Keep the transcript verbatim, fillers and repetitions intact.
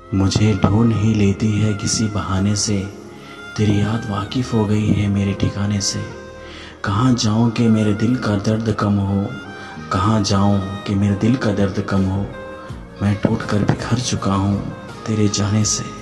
मुझे ढूंढ ही लेती है किसी बहाने से, तेरी याद वाकिफ़ हो गई है मेरे ठिकाने से। कहाँ जाऊँ कि मेरे दिल का दर्द कम हो, कहाँ जाऊँ कि मेरे दिल का दर्द कम हो। मैं टूट कर बिखर चुका हूँ तेरे जाने से।